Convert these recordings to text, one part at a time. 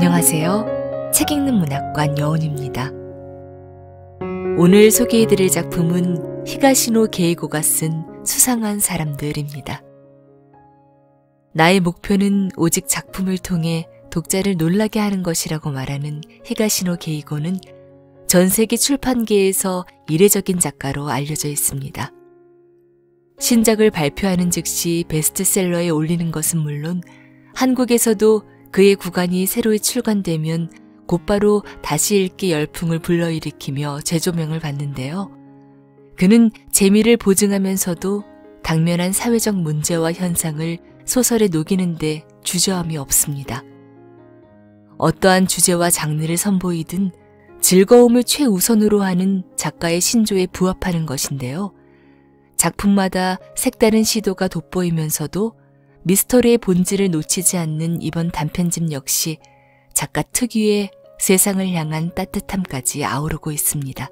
안녕하세요. 책 읽는 문학관 여운입니다. 오늘 소개해드릴 작품은 히가시노 게이고가 쓴 수상한 사람들입니다. 나의 목표는 오직 작품을 통해 독자를 놀라게 하는 것이라고 말하는 히가시노 게이고는 전 세계 출판계에서 이례적인 작가로 알려져 있습니다. 신작을 발표하는 즉시 베스트셀러에 올리는 것은 물론 한국에서도 그의 구간이 새로 출간되면 곧바로 다시 읽기 열풍을 불러일으키며 재조명을 받는데요. 그는 재미를 보증하면서도 당면한 사회적 문제와 현상을 소설에 녹이는데 주저함이 없습니다. 어떠한 주제와 장르를 선보이든 즐거움을 최우선으로 하는 작가의 신조에 부합하는 것인데요. 작품마다 색다른 시도가 돋보이면서도 미스터리의 본질을 놓치지 않는 이번 단편집 역시 작가 특유의 세상을 향한 따뜻함까지 아우르고 있습니다.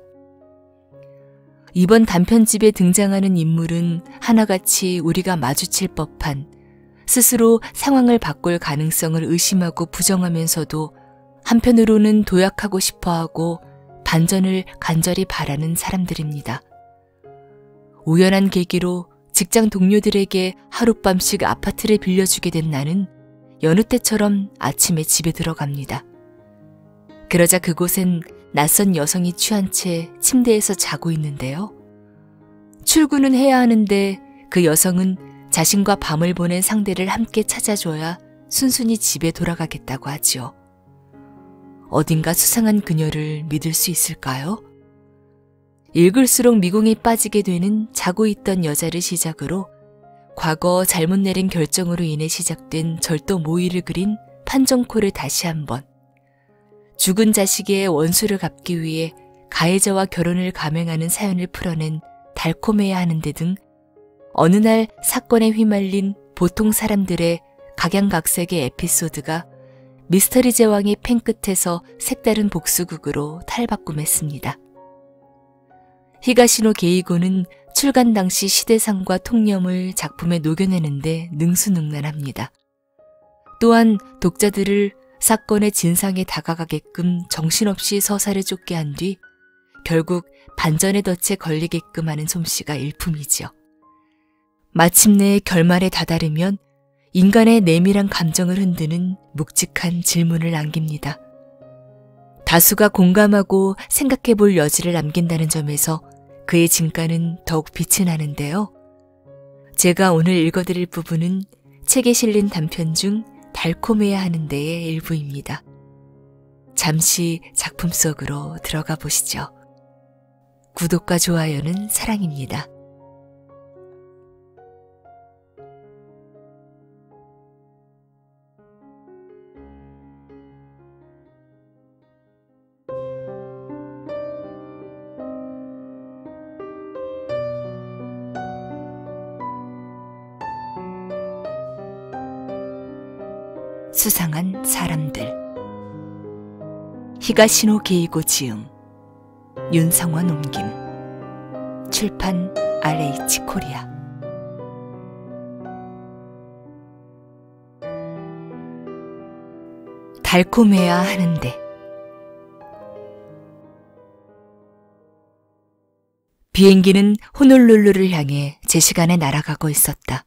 이번 단편집에 등장하는 인물은 하나같이 우리가 마주칠 법한 스스로 상황을 바꿀 가능성을 의심하고 부정하면서도 한편으로는 도약하고 싶어하고 반전을 간절히 바라는 사람들입니다. 우연한 계기로 직장 동료들에게 하룻밤씩 아파트를 빌려주게 된 나는 여느 때처럼 아침에 집에 들어갑니다. 그러자 그곳엔 낯선 여성이 취한 채 침대에서 자고 있는데요. 출근은 해야 하는데 그 여성은 자신과 밤을 보낸 상대를 함께 찾아줘야 순순히 집에 돌아가겠다고 하지요. 어딘가 수상한 그녀를 믿을 수 있을까요? 읽을수록 미궁에 빠지게 되는 자고 있던 여자를 시작으로 과거 잘못 내린 결정으로 인해 시작된 절도 모의를 그린 판정코를 다시 한번, 죽은 자식의 원수를 갚기 위해 가해자와 결혼을 감행하는 사연을 풀어낸 달콤해야 하는데 등 어느 날 사건에 휘말린 보통 사람들의 각양각색의 에피소드가 미스터리 제왕의 펜 끝에서 색다른 복수극으로 탈바꿈했습니다. 히가시노 게이고는 출간 당시 시대상과 통념을 작품에 녹여내는데 능수능란합니다. 또한 독자들을 사건의 진상에 다가가게끔 정신없이 서사를 쫓게 한 뒤 결국 반전의 덫에 걸리게끔 하는 솜씨가 일품이지요. 마침내 결말에 다다르면 인간의 내밀한 감정을 흔드는 묵직한 질문을 남깁니다. 다수가 공감하고 생각해볼 여지를 남긴다는 점에서 그의 진가는 더욱 빛이 나는데요. 제가 오늘 읽어드릴 부분은 책에 실린 단편 중 달콤해야 하는 데의 일부입니다. 잠시 작품 속으로 들어가 보시죠. 구독과 좋아요는 사랑입니다. 수상한 사람들. 히가시노 게이고 지음, 윤성원 옮김, 출판 RH 코리아. 달콤해야 하는데. 비행기는 호놀룰루를 향해 제 시간에 날아가고 있었다.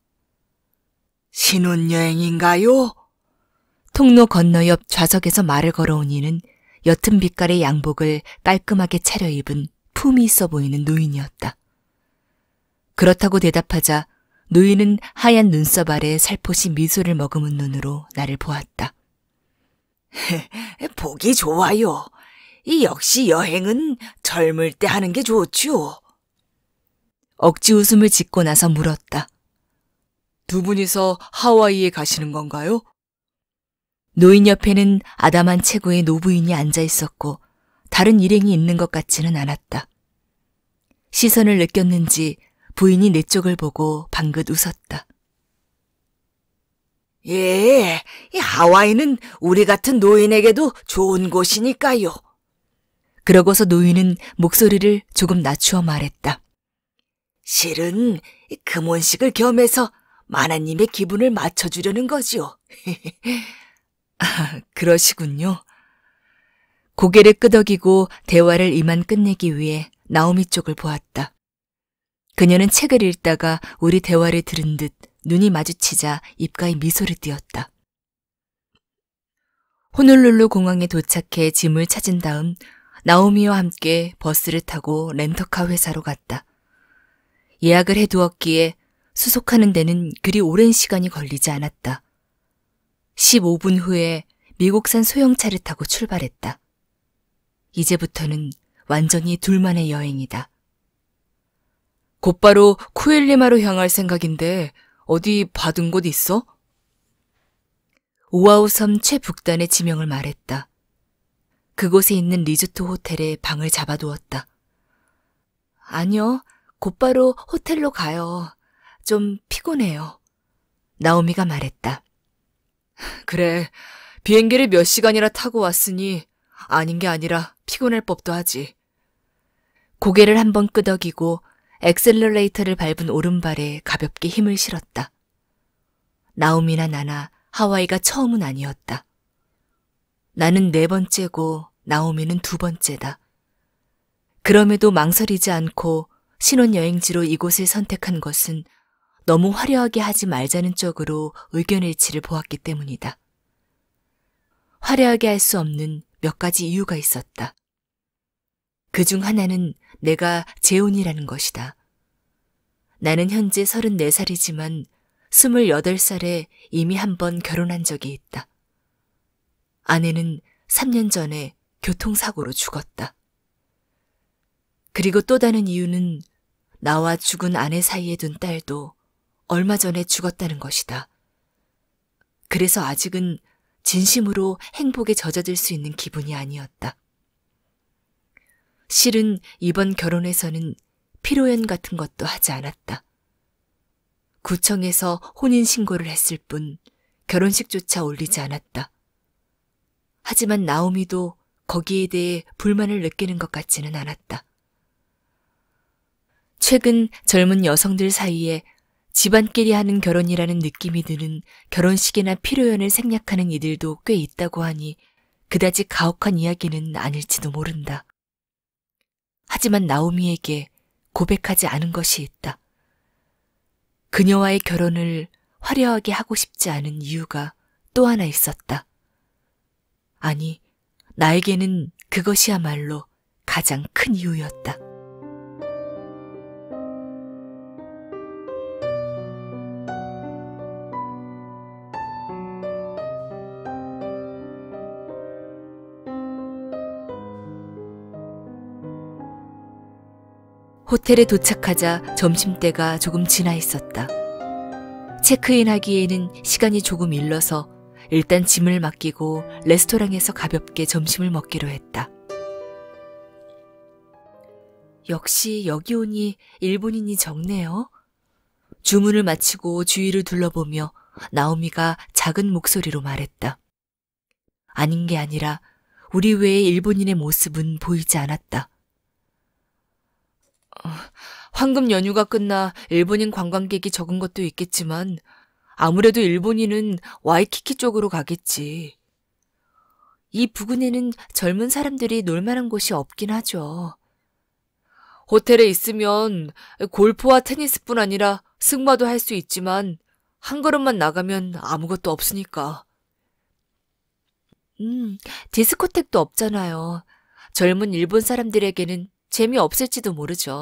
신혼여행인가요? 통로 건너 옆 좌석에서 말을 걸어온 이는 옅은 빛깔의 양복을 깔끔하게 차려입은 품이 있어 보이는 노인이었다. 그렇다고 대답하자 노인은 하얀 눈썹 아래 살포시 미소를 머금은 눈으로 나를 보았다. 보기 좋아요. 이 역시 여행은 젊을 때 하는 게 좋죠. 억지 웃음을 짓고 나서 물었다. 두 분이서 하와이에 가시는 건가요? 노인 옆에는 아담한 체구의 노부인이 앉아 있었고 다른 일행이 있는 것 같지는 않았다. 시선을 느꼈는지 부인이 내 쪽을 보고 방긋 웃었다. 예, 이 하와이는 우리 같은 노인에게도 좋은 곳이니까요. 그러고서 노인은 목소리를 조금 낮추어 말했다. 실은 금혼식을 겸해서 마나님의 기분을 맞춰주려는 거지요. 그러시군요. 고개를 끄덕이고 대화를 이만 끝내기 위해 나오미 쪽을 보았다. 그녀는 책을 읽다가 우리 대화를 들은 듯 눈이 마주치자 입가에 미소를 띄었다. 호놀룰루 공항에 도착해 짐을 찾은 다음 나오미와 함께 버스를 타고 렌터카 회사로 갔다. 예약을 해두었기에 수속하는 데는 그리 오랜 시간이 걸리지 않았다. 15분 후에 미국산 소형차를 타고 출발했다. 이제부터는 완전히 둘만의 여행이다. 곧바로 쿠엘리마로 향할 생각인데 어디 받은 곳 있어? 오아우 섬 최북단의 지명을 말했다. 그곳에 있는 리조트 호텔에 방을 잡아두었다. 아니요, 곧바로 호텔로 가요. 좀 피곤해요. 나오미가 말했다. 그래, 비행기를 몇 시간이나 타고 왔으니 아닌 게 아니라 피곤할 법도 하지. 고개를 한번 끄덕이고 엑셀러레이터를 밟은 오른발에 가볍게 힘을 실었다. 나오미나 나나 하와이가 처음은 아니었다. 나는 4번째고 나오미는 2번째다. 그럼에도 망설이지 않고 신혼여행지로 이곳을 선택한 것은 너무 화려하게 하지 말자는 쪽으로 의견일치를 보았기 때문이다. 화려하게 할 수 없는 몇 가지 이유가 있었다. 그중 하나는 내가 재혼이라는 것이다. 나는 현재 34살이지만 28살에 이미 한 번 결혼한 적이 있다. 아내는 3년 전에 교통사고로 죽었다. 그리고 또 다른 이유는 나와 죽은 아내 사이에 둔 딸도 얼마 전에 죽었다는 것이다. 그래서 아직은 진심으로 행복에 젖어들 수 있는 기분이 아니었다. 실은 이번 결혼에서는 피로연 같은 것도 하지 않았다. 구청에서 혼인신고를 했을 뿐 결혼식조차 올리지 않았다. 하지만 나오미도 거기에 대해 불만을 느끼는 것 같지는 않았다. 최근 젊은 여성들 사이에 집안끼리 하는 결혼이라는 느낌이 드는 결혼식이나 피로연을 생략하는 이들도 꽤 있다고 하니 그다지 가혹한 이야기는 아닐지도 모른다. 하지만 나오미에게 고백하지 않은 것이 있다. 그녀와의 결혼을 화려하게 하고 싶지 않은 이유가 또 하나 있었다. 아니, 나에게는 그것이야말로 가장 큰 이유였다. 호텔에 도착하자 점심때가 조금 지나 있었다. 체크인하기에는 시간이 조금 일러서 일단 짐을 맡기고 레스토랑에서 가볍게 점심을 먹기로 했다. 역시 여기 오니 일본인이 적네요. 주문을 마치고 주위를 둘러보며 나오미가 작은 목소리로 말했다. 아닌 게 아니라 우리 외의 일본인의 모습은 보이지 않았다. 황금 연휴가 끝나 일본인 관광객이 적은 것도 있겠지만 아무래도 일본인은 와이키키 쪽으로 가겠지. 이 부근에는 젊은 사람들이 놀만한 곳이 없긴 하죠. 호텔에 있으면 골프와 테니스뿐 아니라 승마도 할 수 있지만 한 걸음만 나가면 아무것도 없으니까. 디스코텍도 없잖아요. 젊은 일본 사람들에게는 재미없을지도 모르죠.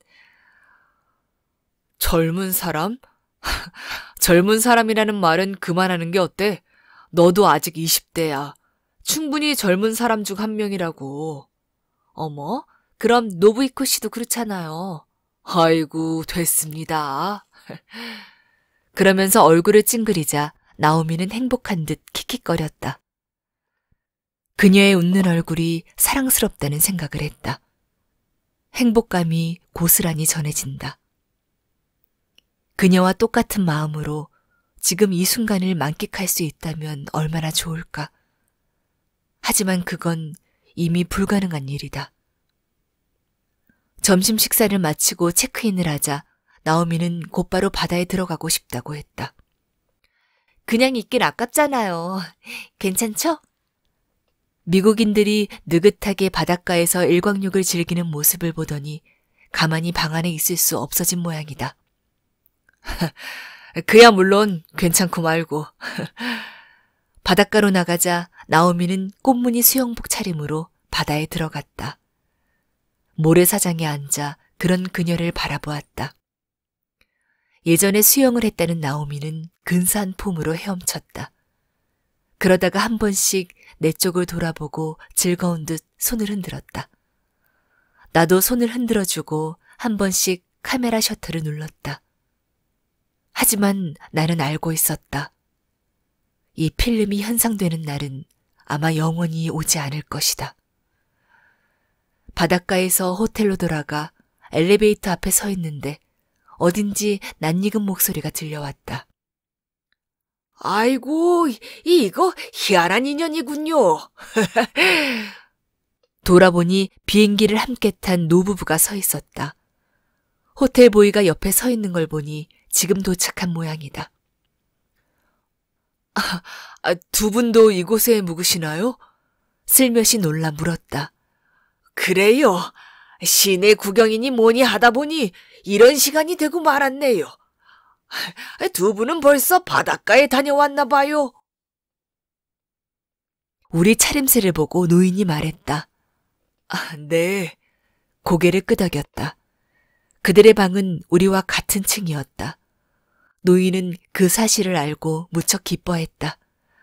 젊은 사람? 젊은 사람이라는 말은 그만하는 게 어때? 너도 아직 20대야. 충분히 젊은 사람 중 한 명이라고. 어머, 그럼 노부이코 씨도 그렇잖아요. 아이고, 됐습니다. 그러면서 얼굴을 찡그리자 나오미는 행복한 듯 킥킥거렸다. 그녀의 웃는 얼굴이 사랑스럽다는 생각을 했다. 행복감이 고스란히 전해진다. 그녀와 똑같은 마음으로 지금 이 순간을 만끽할 수 있다면 얼마나 좋을까. 하지만 그건 이미 불가능한 일이다. 점심 식사를 마치고 체크인을 하자 나오미는 곧바로 바다에 들어가고 싶다고 했다. 그냥 있긴 아깝잖아요. 괜찮죠? 미국인들이 느긋하게 바닷가에서 일광욕을 즐기는 모습을 보더니 가만히 방 안에 있을 수 없어진 모양이다. 그야 물론 괜찮고 말고. 바닷가로 나가자 나오미는 꽃무늬 수영복 차림으로 바다에 들어갔다. 모래사장에 앉아 그런 그녀를 바라보았다. 예전에 수영을 했다는 나오미는 근사한 폼으로 헤엄쳤다. 그러다가 한 번씩 내 쪽을 돌아보고 즐거운 듯 손을 흔들었다. 나도 손을 흔들어주고 한 번씩 카메라 셔터를 눌렀다. 하지만 나는 알고 있었다. 이 필름이 현상되는 날은 아마 영원히 오지 않을 것이다. 바닷가에서 호텔로 돌아가 엘리베이터 앞에 서 있는데 어딘지 낯익은 목소리가 들려왔다. 아이고, 이거 희한한 인연이군요. 돌아보니 비행기를 함께 탄 노부부가 서 있었다. 호텔 보이가 옆에 서 있는 걸 보니 지금 도착한 모양이다. 두 분도 이곳에 묵으시나요? 슬며시 놀라 물었다. 그래요. 시내 구경이니 뭐니 하다 보니 이런 시간이 되고 말았네요. 두 분은 벌써 바닷가에 다녀왔나 봐요. 우리 차림새를 보고 노인이 말했다. 네. 고개를 끄덕였다. 그들의 방은 우리와 같은 층이었다. 노인은 그 사실을 알고 무척 기뻐했다.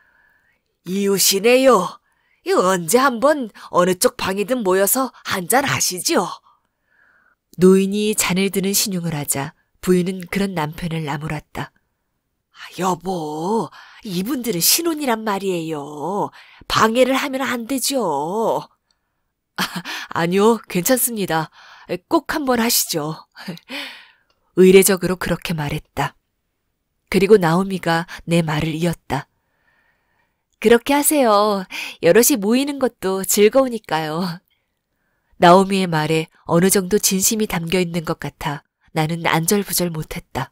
이웃이네요. 언제 한번 어느 쪽 방이든 모여서 한잔 하시죠. 노인이 잔을 드는 신용을 하자 부인은 그런 남편을 나무랐다. 여보, 이분들은 신혼이란 말이에요. 방해를 하면 안 되죠. 아니요, 괜찮습니다. 꼭 한번 하시죠. 의례적으로 그렇게 말했다. 그리고 나오미가 내 말을 이었다. 그렇게 하세요. 여럿이 모이는 것도 즐거우니까요. 나오미의 말에 어느 정도 진심이 담겨 있는 것 같아 나는 안절부절 못했다.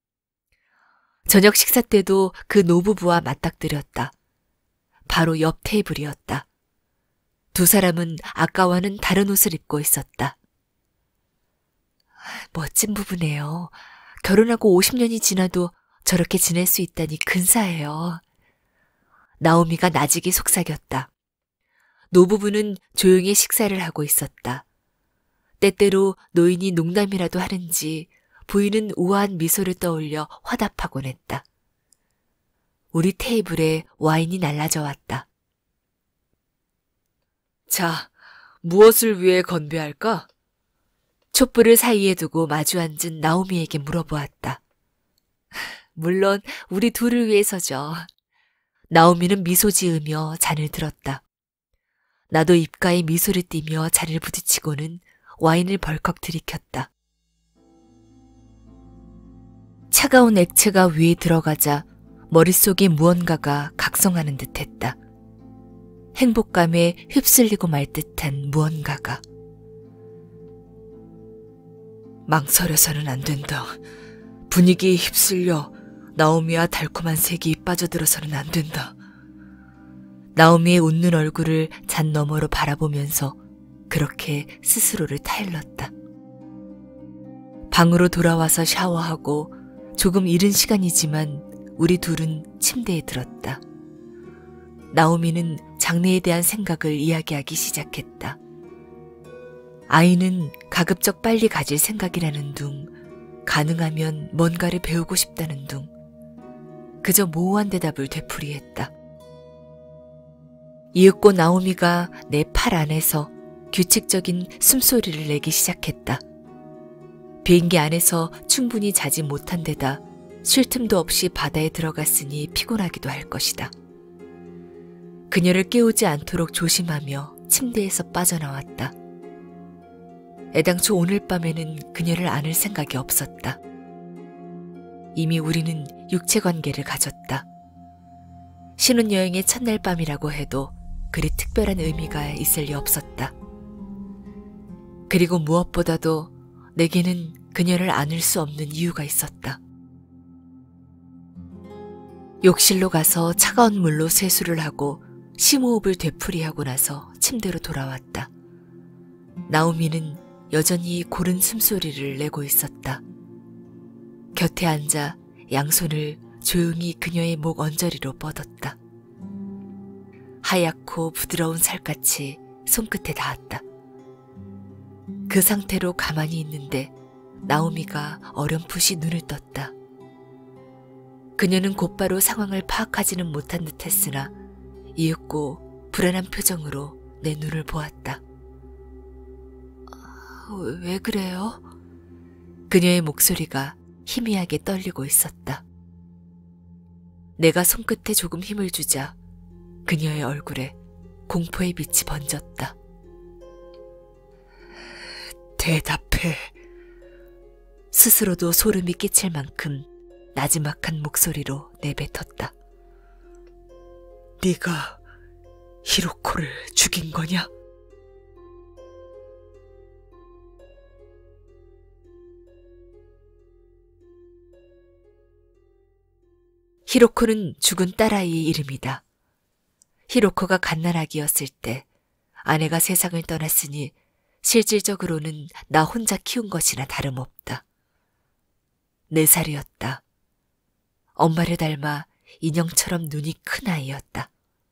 저녁 식사 때도 그 노부부와 맞닥뜨렸다. 바로 옆 테이블이었다. 두 사람은 아까와는 다른 옷을 입고 있었다. 멋진 부부네요. 결혼하고 50년이 지나도 저렇게 지낼 수 있다니 근사해요. 나오미가 나직이 속삭였다. 노부부는 조용히 식사를 하고 있었다. 때때로 노인이 농담이라도 하는지 부인은 우아한 미소를 떠올려 화답하곤 했다. 우리 테이블에 와인이 날라져 왔다. 자, 무엇을 위해 건배할까? 촛불을 사이에 두고 마주 앉은 나오미에게 물어보았다. 물론 우리 둘을 위해서죠. 나오미는 미소 지으며 잔을 들었다. 나도 입가에 미소를 띠며 잔을 부딪히고는 와인을 벌컥 들이켰다. 차가운 액체가 위에 들어가자 머릿속에 무언가가 각성하는 듯했다. 행복감에 휩쓸리고 말 듯한 무언가가. 망설여서는 안 된다. 분위기에 휩쓸려 나오미와 달콤한 색이 빠져들어서는 안 된다. 나오미의 웃는 얼굴을 잔 너머로 바라보면서 그렇게 스스로를 타일렀다. 방으로 돌아와서 샤워하고 조금 이른 시간이지만 우리 둘은 침대에 들었다. 나오미는 장래에 대한 생각을 이야기하기 시작했다. 아이는 가급적 빨리 가질 생각이라는 둥, 가능하면 뭔가를 배우고 싶다는 둥, 그저 모호한 대답을 되풀이했다. 이윽고 나오미가 내 팔 안에서 규칙적인 숨소리를 내기 시작했다. 비행기 안에서 충분히 자지 못한 데다 쉴 틈도 없이 바다에 들어갔으니 피곤하기도 할 것이다. 그녀를 깨우지 않도록 조심하며 침대에서 빠져나왔다. 애당초 오늘 밤에는 그녀를 안을 생각이 없었다. 이미 우리는 육체관계를 가졌다. 신혼여행의 첫날 밤이라고 해도 그리 특별한 의미가 있을 리 없었다. 그리고 무엇보다도 내게는 그녀를 안을 수 없는 이유가 있었다. 욕실로 가서 차가운 물로 세수를 하고 심호흡을 되풀이하고 나서 침대로 돌아왔다. 나오미는 여전히 고른 숨소리를 내고 있었다. 곁에 앉아 양손을 조용히 그녀의 목 언저리로 뻗었다. 하얗고 부드러운 살갗이 손끝에 닿았다. 그 상태로 가만히 있는데 나오미가 어렴풋이 눈을 떴다. 그녀는 곧바로 상황을 파악하지는 못한 듯했으나 이윽고 불안한 표정으로 내 눈을 보았다. 왜 그래요? 그녀의 목소리가 희미하게 떨리고 있었다. 내가 손끝에 조금 힘을 주자 그녀의 얼굴에 공포의 빛이 번졌다. 대답해. 스스로도 소름이 끼칠 만큼 나지막한 목소리로 내뱉었다. 네가 히로코를 죽인 거냐? 히로코는 죽은 딸아이의 이름이다. 히로코가 갓난아기였을 때 아내가 세상을 떠났으니 실질적으로는 나 혼자 키운 것이나 다름없다. 4살이었다. 엄마를 닮아 인형처럼 눈이 큰 아이였다.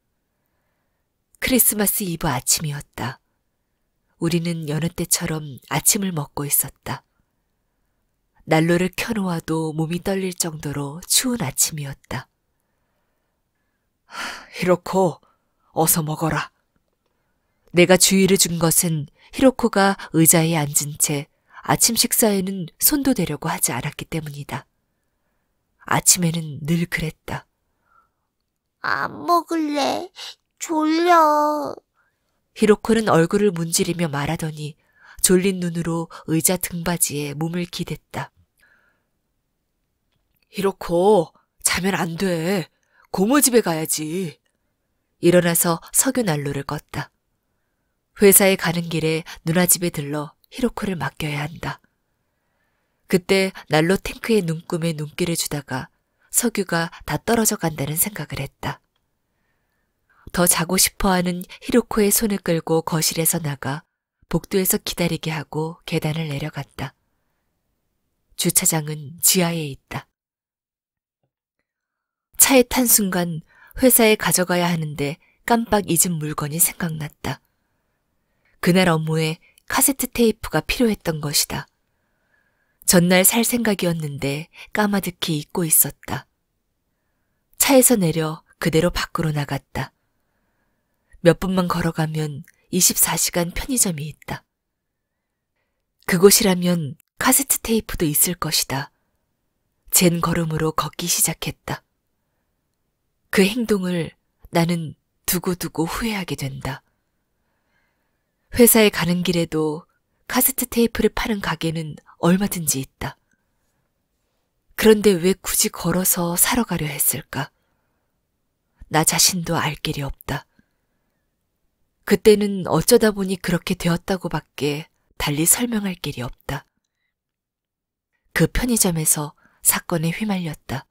크리스마스 이브 아침이었다. 우리는 여느 때처럼 아침을 먹고 있었다. 난로를 켜놓아도 몸이 떨릴 정도로 추운 아침이었다. 히로코, 어서 먹어라. 내가 주의를 준 것은 히로코가 의자에 앉은 채 아침 식사에는 손도 대려고 하지 않았기 때문이다. 아침에는 늘 그랬다. 안 먹을래. 졸려. 히로코는 얼굴을 문지르며 말하더니 졸린 눈으로 의자 등받이에 몸을 기댔다. 히로코, 자면 안 돼. 고모 집에 가야지. 일어나서 석유 난로를 껐다. 회사에 가는 길에 누나 집에 들러 히로코를 맡겨야 한다. 그때 난로 탱크의 눈금에 눈길을 주다가 석유가 다 떨어져 간다는 생각을 했다. 더 자고 싶어하는 히로코의 손을 끌고 거실에서 나가 복도에서 기다리게 하고 계단을 내려갔다. 주차장은 지하에 있다. 차에 탄 순간 회사에 가져가야 하는데 깜빡 잊은 물건이 생각났다. 그날 업무에 카세트 테이프가 필요했던 것이다. 전날 살 생각이었는데 까마득히 잊고 있었다. 차에서 내려 그대로 밖으로 나갔다. 몇 분만 걸어가면 24시간 편의점이 있다. 그곳이라면 카세트 테이프도 있을 것이다. 젠 걸음으로 걷기 시작했다. 그 행동을 나는 두고두고 후회하게 된다. 회사에 가는 길에도 카세트 테이프를 파는 가게는 얼마든지 있다. 그런데 왜 굳이 걸어서 사러 가려 했을까? 나 자신도 알 길이 없다. 그때는 어쩌다 보니 그렇게 되었다고밖에 달리 설명할 길이 없다. 그 편의점에서 사건에 휘말렸다.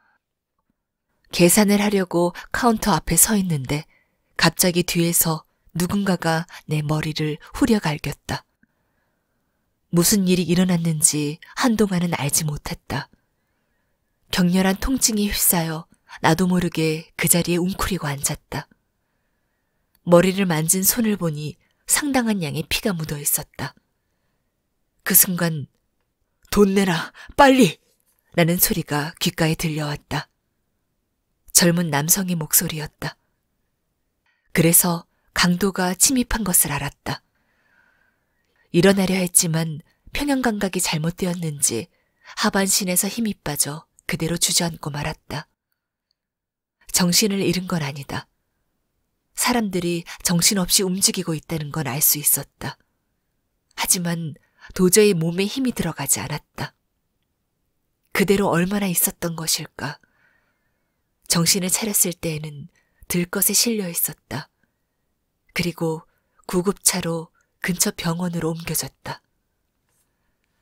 계산을 하려고 카운터 앞에 서 있는데 갑자기 뒤에서 누군가가 내 머리를 후려 갈겼다. 무슨 일이 일어났는지 한동안은 알지 못했다. 격렬한 통증이 휩싸여 나도 모르게 그 자리에 웅크리고 앉았다. 머리를 만진 손을 보니 상당한 양의 피가 묻어 있었다. 그 순간 돈 내라, 빨리! 라는 소리가 귓가에 들려왔다. 젊은 남성의 목소리였다. 그래서 강도가 침입한 것을 알았다. 일어나려 했지만 평형감각이 잘못되었는지 하반신에서 힘이 빠져 그대로 주저앉고 말았다. 정신을 잃은 건 아니다. 사람들이 정신없이 움직이고 있다는 건 알 수 있었다. 하지만 도저히 몸에 힘이 들어가지 않았다. 그대로 얼마나 있었던 것일까? 정신을 차렸을 때에는 들것에 실려 있었다. 그리고 구급차로 근처 병원으로 옮겨졌다.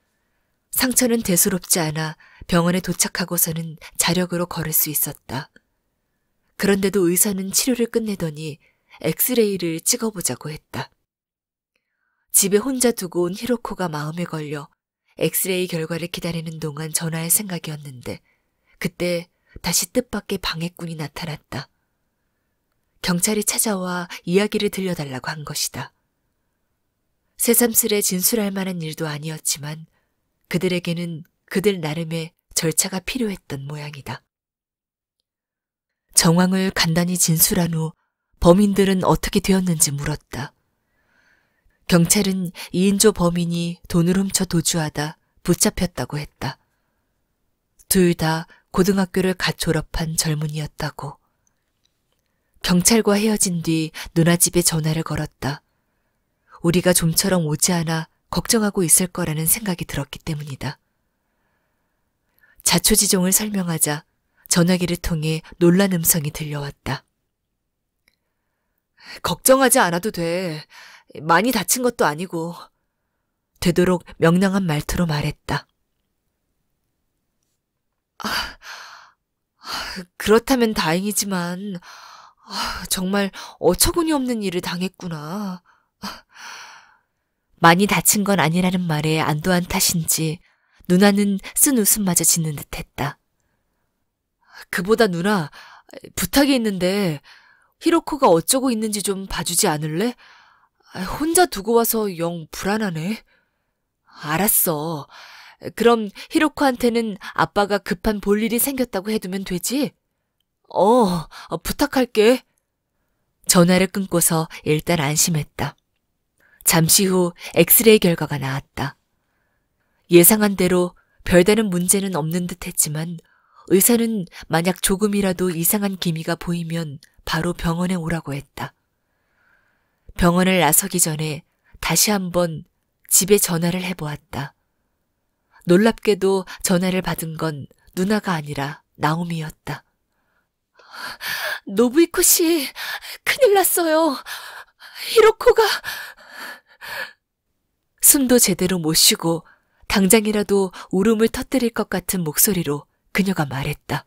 상처는 대수롭지 않아 병원에 도착하고서는 자력으로 걸을 수 있었다. 그런데도 의사는 치료를 끝내더니 엑스레이를 찍어보자고 했다. 집에 혼자 두고 온 히로코가 마음에 걸려 엑스레이 결과를 기다리는 동안 전화할 생각이었는데 그때 다시 뜻밖의 방해꾼이 나타났다. 경찰이 찾아와 이야기를 들려달라고 한 것이다. 새삼스레 진술할 만한 일도 아니었지만 그들에게는 그들 나름의 절차가 필요했던 모양이다. 정황을 간단히 진술한 후 범인들은 어떻게 되었는지 물었다. 경찰은 2인조 범인이 돈을 훔쳐 도주하다 붙잡혔다고 했다. 둘 다 고등학교를 갓 졸업한 젊은이였다고. 경찰과 헤어진 뒤 누나 집에 전화를 걸었다. 우리가 좀처럼 오지 않아 걱정하고 있을 거라는 생각이 들었기 때문이다. 자초지종을 설명하자 전화기를 통해 놀란 음성이 들려왔다. 걱정하지 않아도 돼. 많이 다친 것도 아니고. 되도록 명랑한 말투로 말했다. 그렇다면 다행이지만 정말 어처구니 없는 일을 당했구나. 많이 다친 건 아니라는 말에 안도한 탓인지 누나는 쓴 웃음마저 짓는 듯했다. 그보다 누나, 부탁이 있는데 히로코가 어쩌고 있는지 좀 봐주지 않을래? 혼자 두고 와서 영 불안하네. 알았어. 그럼 히로코한테는 아빠가 급한 볼일이 생겼다고 해두면 되지? 부탁할게. 전화를 끊고서 일단 안심했다. 잠시 후 엑스레이 결과가 나왔다. 예상한 대로 별다른 문제는 없는 듯 했지만 의사는 만약 조금이라도 이상한 기미가 보이면 바로 병원에 오라고 했다. 병원을 나서기 전에 다시 한번 집에 전화를 해보았다. 놀랍게도 전화를 받은 건 누나가 아니라 나오미였다. 노부이코 씨, 큰일 났어요. 히로코가... 숨도 제대로 못 쉬고 당장이라도 울음을 터뜨릴 것 같은 목소리로 그녀가 말했다.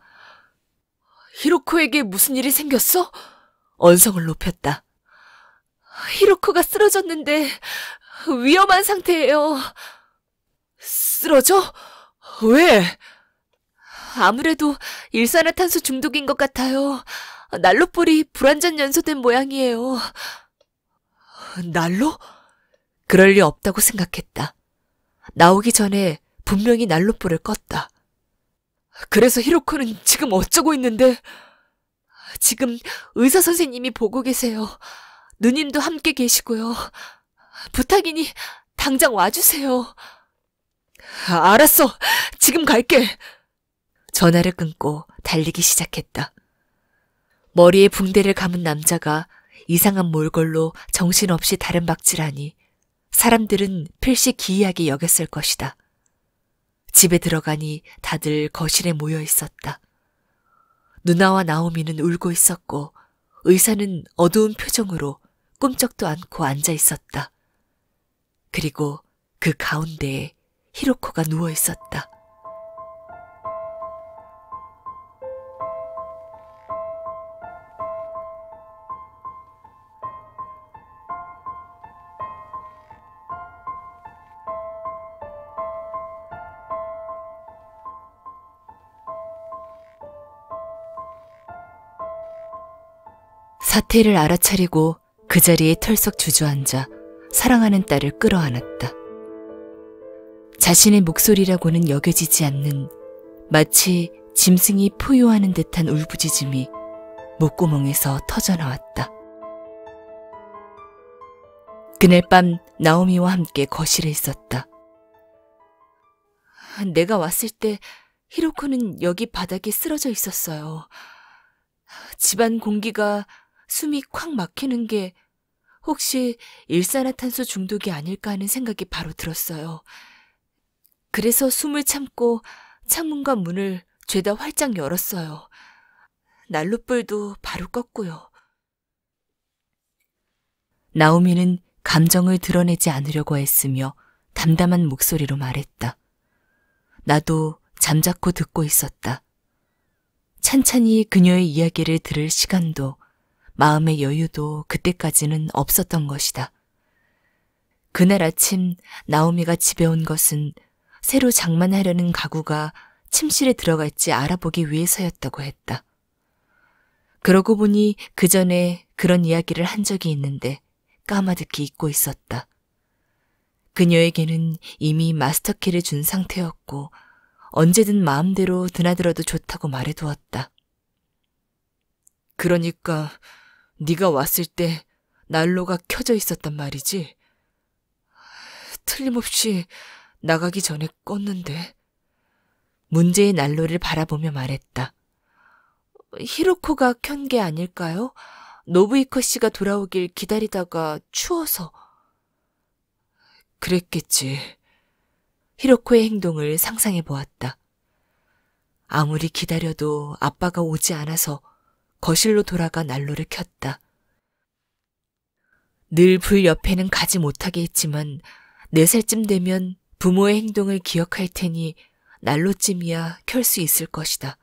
히로코에게 무슨 일이 생겼어? 언성을 높였다. 히로코가 쓰러졌는데 위험한 상태예요. 쓰러져? 왜? 아무래도 일산화탄소 중독인 것 같아요. 난로불이 불완전 연소된 모양이에요. 난로? 그럴 리 없다고 생각했다. 나오기 전에 분명히 난로불을 껐다. 그래서 히로코는 지금 어쩌고 있는데? 지금 의사 선생님이 보고 계세요. 누님도 함께 계시고요. 부탁이니 당장 와주세요. 알았어. 지금 갈게. 전화를 끊고 달리기 시작했다. 머리에 붕대를 감은 남자가 이상한 몰골로 정신없이 다른 박질하니 사람들은 필시 기이하게 여겼을 것이다. 집에 들어가니 다들 거실에 모여 있었다. 누나와 나오미는 울고 있었고 의사는 어두운 표정으로 꼼짝도 않고 앉아 있었다. 그리고 그 가운데에 히로코가 누워 있었다. 사태를 알아차리고 그 자리에 털썩 주저앉아 사랑하는 딸을 끌어안았다. 자신의 목소리라고는 여겨지지 않는 마치 짐승이 포효하는 듯한 울부짖음이 목구멍에서 터져나왔다. 그날 밤 나오미와 함께 거실에 있었다. 내가 왔을 때 히로코는 여기 바닥에 쓰러져 있었어요. 집안 공기가 숨이 콱 막히는 게 혹시 일산화탄소 중독이 아닐까 하는 생각이 바로 들었어요. 그래서 숨을 참고 창문과 문을 죄다 활짝 열었어요. 난로불도 바로 껐고요. 나오미는 감정을 드러내지 않으려고 애쓰며 담담한 목소리로 말했다. 나도 잠자코 듣고 있었다. 찬찬히 그녀의 이야기를 들을 시간도 마음의 여유도 그때까지는 없었던 것이다. 그날 아침 나오미가 집에 온 것은 새로 장만하려는 가구가 침실에 들어갈지 알아보기 위해서였다고 했다. 그러고 보니 그 전에 그런 이야기를 한 적이 있는데 까마득히 잊고 있었다. 그녀에게는 이미 마스터키를 준 상태였고 언제든 마음대로 드나들어도 좋다고 말해두었다. 그러니까 네가 왔을 때 난로가 켜져 있었단 말이지? 틀림없이 나가기 전에 껐는데. 문제의 난로를 바라보며 말했다. 히로코가 켠 게 아닐까요? 노부이코 씨가 돌아오길 기다리다가 추워서. 그랬겠지. 히로코의 행동을 상상해 보았다. 아무리 기다려도 아빠가 오지 않아서 거실로 돌아가 난로를 켰다. 늘 불 옆에는 가지 못하게 했지만 4살쯤 되면 부모의 행동을 기억할 테니 난로쯤이야 켤 수 있을 것이다.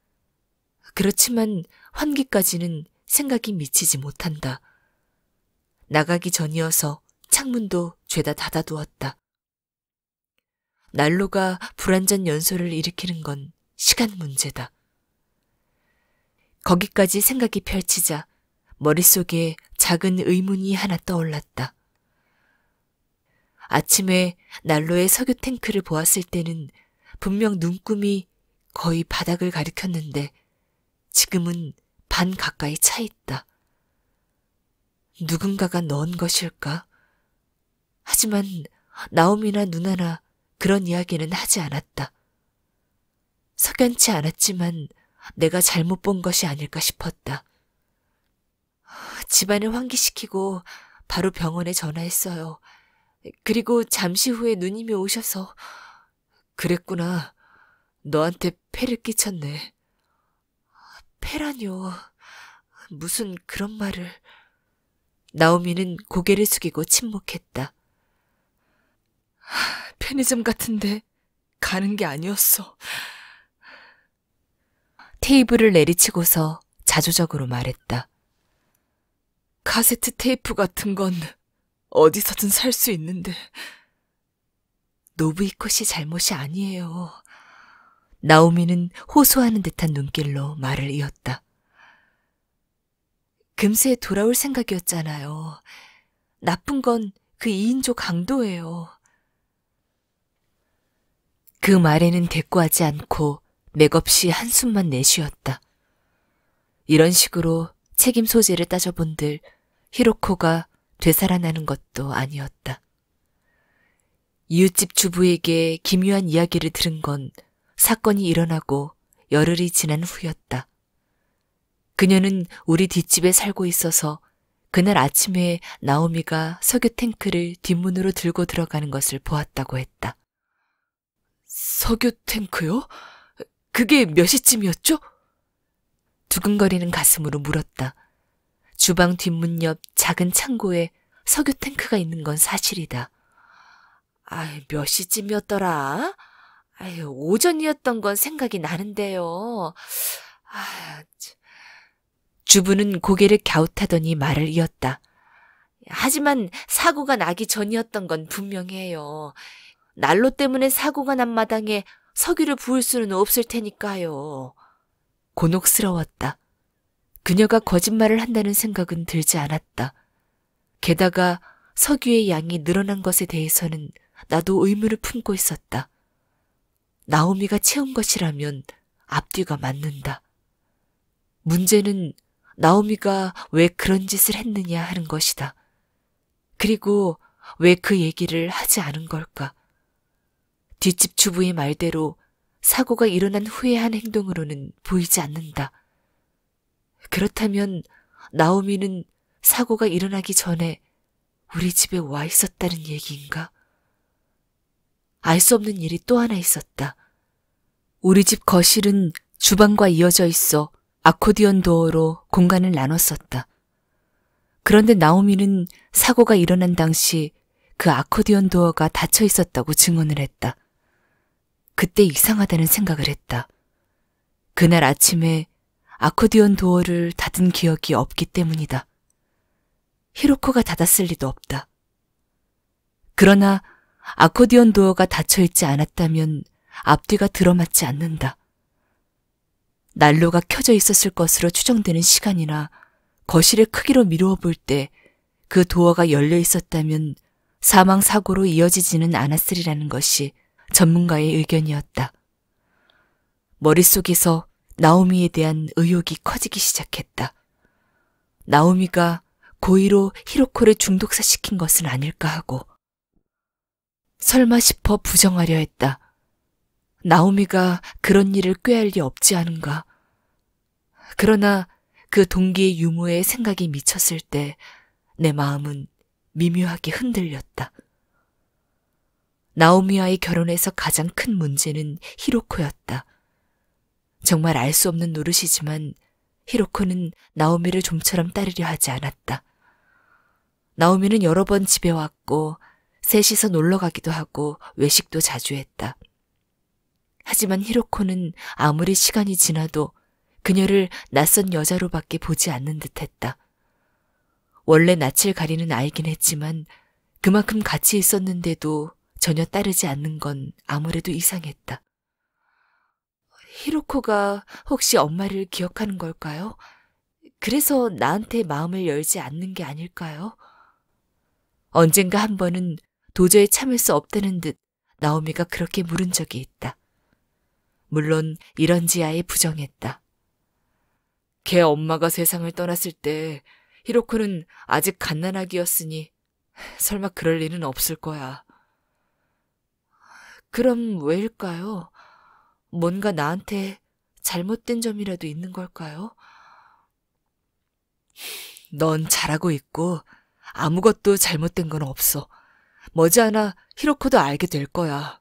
그렇지만 환기까지는 생각이 미치지 못한다. 나가기 전이어서 창문도 죄다 닫아두었다. 난로가 불완전 연소를 일으키는 건 시간 문제다. 거기까지 생각이 펼치자 머릿속에 작은 의문이 하나 떠올랐다. 아침에 난로의 석유 탱크를 보았을 때는 분명 눈금이 거의 바닥을 가리켰는데 지금은 반 가까이 차 있다. 누군가가 넣은 것일까? 하지만 나오미나 누나나 그런 이야기는 하지 않았다. 석연치 않았지만 내가 잘못 본 것이 아닐까 싶었다. 집안을 환기시키고 바로 병원에 전화했어요. 그리고 잠시 후에 누님이 오셔서. 그랬구나. 너한테 폐를 끼쳤네. 폐라뇨. 무슨 그런 말을. 나오미는 고개를 숙이고 침묵했다. 편의점 같은데 가는 게 아니었어. 테이블을 내리치고서 자조적으로 말했다. 카세트 테이프 같은 건 어디서든 살 수 있는데. 노부이코 씨 잘못이 아니에요. 나오미는 호소하는 듯한 눈길로 말을 이었다. 금세 돌아올 생각이었잖아요. 나쁜 건 그 2인조 강도예요. 그 말에는 대꾸하지 않고 맥없이 한숨만 내쉬었다. 이런 식으로 책임 소재를 따져본들 히로코가 되살아나는 것도 아니었다. 이웃집 주부에게 기묘한 이야기를 들은 건 사건이 일어나고 열흘이 지난 후였다. 그녀는 우리 뒷집에 살고 있어서 그날 아침에 나오미가 석유 탱크를 뒷문으로 들고 들어가는 것을 보았다고 했다. 석유 탱크요? 그게 몇 시쯤이었죠? 두근거리는 가슴으로 물었다. 주방 뒷문 옆 작은 창고에 석유 탱크가 있는 건 사실이다. 몇 시쯤이었더라? 오전이었던 건 생각이 나는데요. 주부는 고개를 갸웃하더니 말을 이었다. 하지만 사고가 나기 전이었던 건 분명해요. 난로 때문에 사고가 난 마당에 석유를 부을 수는 없을 테니까요. 곤혹스러웠다. 그녀가 거짓말을 한다는 생각은 들지 않았다. 게다가 석유의 양이 늘어난 것에 대해서는 나도 의문을 품고 있었다. 나오미가 채운 것이라면 앞뒤가 맞는다. 문제는 나오미가 왜 그런 짓을 했느냐 하는 것이다. 그리고 왜 그 얘기를 하지 않은 걸까? 뒷집 주부의 말대로 사고가 일어난 후에 한 행동으로는 보이지 않는다. 그렇다면 나오미는 사고가 일어나기 전에 우리 집에 와 있었다는 얘기인가? 알 수 없는 일이 또 하나 있었다. 우리 집 거실은 주방과 이어져 있어 아코디언 도어로 공간을 나눴었다. 그런데 나오미는 사고가 일어난 당시 그 아코디언 도어가 닫혀 있었다고 증언을 했다. 그때 이상하다는 생각을 했다. 그날 아침에 아코디언 도어를 닫은 기억이 없기 때문이다. 히로코가 닫았을 리도 없다. 그러나 아코디언 도어가 닫혀있지 않았다면 앞뒤가 들어맞지 않는다. 난로가 켜져 있었을 것으로 추정되는 시간이나 거실의 크기로 미루어 볼 때 그 도어가 열려 있었다면 사망사고로 이어지지는 않았으리라는 것이 전문가의 의견이었다. 머릿속에서 나오미에 대한 의혹이 커지기 시작했다. 나오미가 고의로 히로코를 중독사시킨 것은 아닐까 하고 설마 싶어 부정하려 했다. 나오미가 그런 일을 꾀할 리 없지 않은가. 그러나 그 동기의 유무에 생각이 미쳤을 때 내 마음은 미묘하게 흔들렸다. 나오미와의 결혼에서 가장 큰 문제는 히로코였다. 정말 알 수 없는 노릇이지만 히로코는 나오미를 좀처럼 따르려 하지 않았다. 나오미는 여러 번 집에 왔고 셋이서 놀러 가기도 하고 외식도 자주 했다. 하지만 히로코는 아무리 시간이 지나도 그녀를 낯선 여자로밖에 보지 않는 듯했다. 원래 낯을 가리는 아이긴 했지만 그만큼 같이 있었는데도 전혀 따르지 않는 건 아무래도 이상했다. 히로코가 혹시 엄마를 기억하는 걸까요? 그래서 나한테 마음을 열지 않는 게 아닐까요? 언젠가 한 번은 도저히 참을 수 없다는 듯 나오미가 그렇게 물은 적이 있다. 물론 이런지야에 부정했다. 걔 엄마가 세상을 떠났을 때 히로코는 아직 갓난아기였으니 설마 그럴 리는 없을 거야. 그럼 왜일까요? 뭔가 나한테 잘못된 점이라도 있는 걸까요? 넌 잘하고 있고 아무것도 잘못된 건 없어. 머지않아 히로코도 알게 될 거야.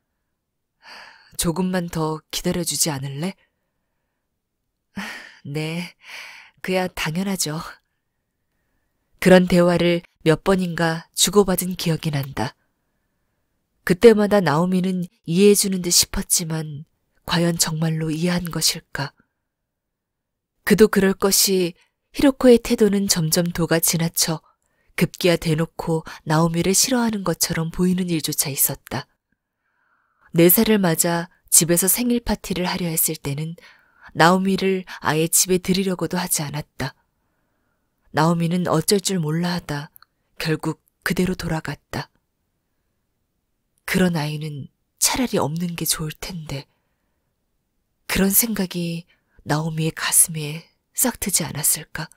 조금만 더 기다려주지 않을래? 네, 그야 당연하죠. 그런 대화를 몇 번인가 주고받은 기억이 난다. 그때마다 나오미는 이해해주는 듯 싶었지만 과연 정말로 이해한 것일까? 그도 그럴 것이 히로코의 태도는 점점 도가 지나쳐 급기야 대놓고 나오미를 싫어하는 것처럼 보이는 일조차 있었다. 4살을 맞아 집에서 생일 파티를 하려 했을 때는 나오미를 아예 집에 들이려고도 하지 않았다. 나오미는 어쩔 줄 몰라 하다 결국 그대로 돌아갔다. 그런 아이는 차라리 없는 게 좋을 텐데. 그런 생각이 나오미의 가슴에 싹트지 않았을까?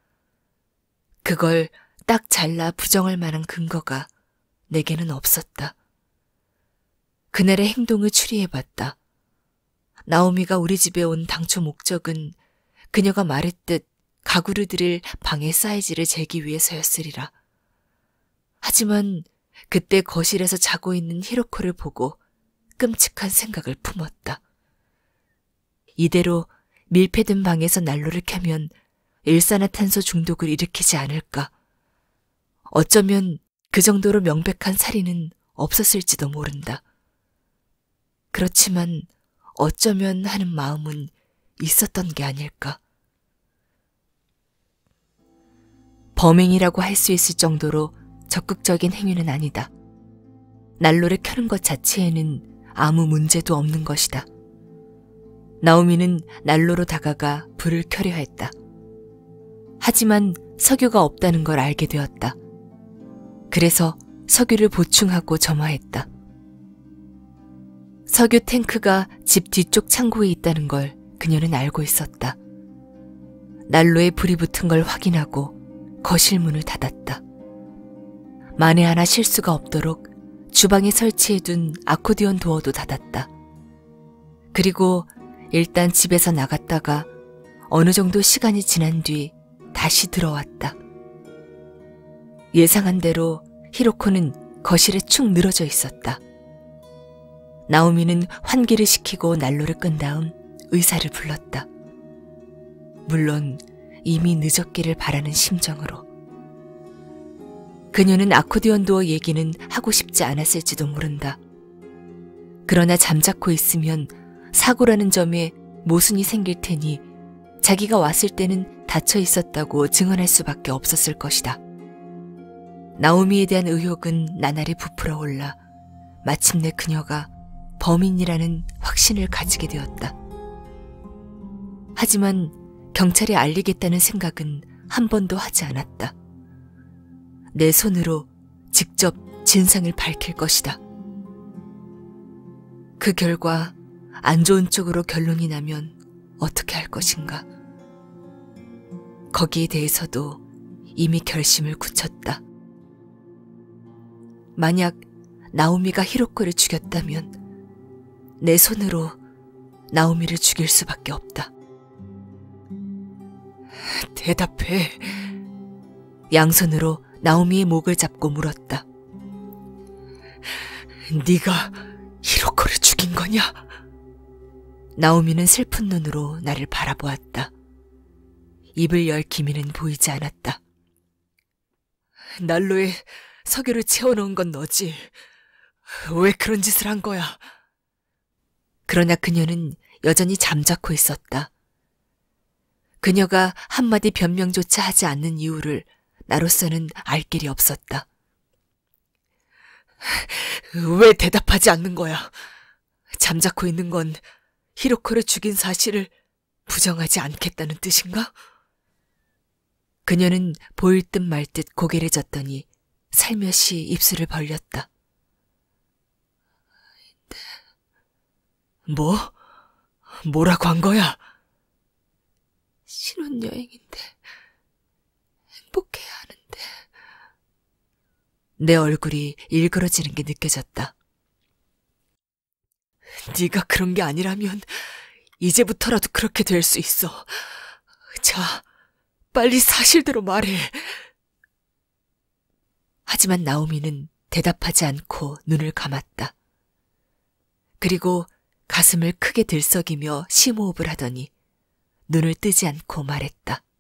그걸 딱 잘라 부정할 만한 근거가 내게는 없었다. 그날의 행동을 추리해봤다. 나오미가 우리 집에 온 당초 목적은 그녀가 말했듯 가구를 들일 방의 사이즈를 재기 위해서였으리라. 하지만 그때 거실에서 자고 있는 히로코를 보고 끔찍한 생각을 품었다. 이대로 밀폐된 방에서 난로를 켜면 일산화탄소 중독을 일으키지 않을까. 어쩌면 그 정도로 명백한 살인은 없었을지도 모른다. 그렇지만 어쩌면 하는 마음은 있었던 게 아닐까. 범행이라고 할 수 있을 정도로 적극적인 행위는 아니다. 난로를 켜는 것 자체에는 아무 문제도 없는 것이다. 나오미는 난로로 다가가 불을 켜려 했다. 하지만 석유가 없다는 걸 알게 되었다. 그래서 석유를 보충하고 점화했다. 석유 탱크가 집 뒤쪽 창고에 있다는 걸 그녀는 알고 있었다. 난로에 불이 붙은 걸 확인하고 거실 문을 닫았다. 만에 하나 실수가 없도록 주방에 설치해둔 아코디언 도어도 닫았다. 그리고 일단 집에서 나갔다가 어느 정도 시간이 지난 뒤 다시 들어왔다. 예상한 대로 히로코는 거실에 축 늘어져 있었다. 나오미는 환기를 시키고 난로를 끈 다음 의사를 불렀다. 물론 이미 늦었기를 바라는 심정으로. 그녀는 아코디언 도어 얘기는 하고 싶지 않았을지도 모른다. 그러나 잠자코 있으면 사고라는 점에 모순이 생길 테니 자기가 왔을 때는 닫혀 있었다고 증언할 수밖에 없었을 것이다. 나오미에 대한 의혹은 나날이 부풀어 올라 마침내 그녀가 범인이라는 확신을 가지게 되었다. 하지만 경찰에 알리겠다는 생각은 한 번도 하지 않았다. 내 손으로 직접 진상을 밝힐 것이다. 그 결과 안 좋은 쪽으로 결론이 나면 어떻게 할 것인가. 거기에 대해서도 이미 결심을 굳혔다. 만약 나오미가 히로코를 죽였다면 내 손으로 나오미를 죽일 수밖에 없다. 대답해. 양손으로 나오미의 목을 잡고 물었다. 네가 히로코를 죽인 거냐? 나오미는 슬픈 눈으로 나를 바라보았다. 입을 열 기미는 보이지 않았다. 난로에 석유를 채워놓은 건 너지. 왜 그런 짓을 한 거야? 그러나 그녀는 여전히 잠자코 있었다. 그녀가 한마디 변명조차 하지 않는 이유를 나로서는 알 길이 없었다. 왜 대답하지 않는 거야? 잠자코 있는 건 히로코를 죽인 사실을 부정하지 않겠다는 뜻인가? 그녀는 보일 듯 말 듯 고개를 젓더니 살며시 입술을 벌렸다. 뭐라고 한 거야? 신혼여행인데 행복해야 하는데. 내 얼굴이 일그러지는 게 느껴졌다. 네가 그런 게 아니라면 이제부터라도 그렇게 될 수 있어. 자, 빨리 사실대로 말해. 하지만 나오미는 대답하지 않고 눈을 감았다. 그리고 가슴을 크게 들썩이며 심호흡을 하더니 눈을 뜨지 않고 말했다.